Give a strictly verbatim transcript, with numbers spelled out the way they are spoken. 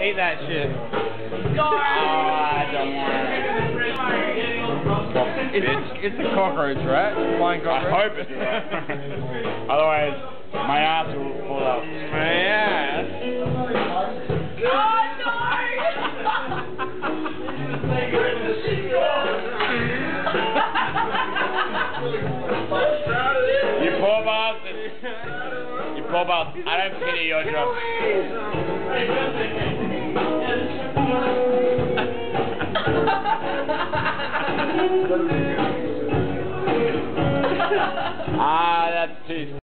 Eat that shit. Oh, I don't want it. It's, it's a cockroach, right? Flying cockroach? I hope it's right. Otherwise, my ass will fall out. My ass? Oh, no! You poor bastard. You poor bastard. I don't pity your job.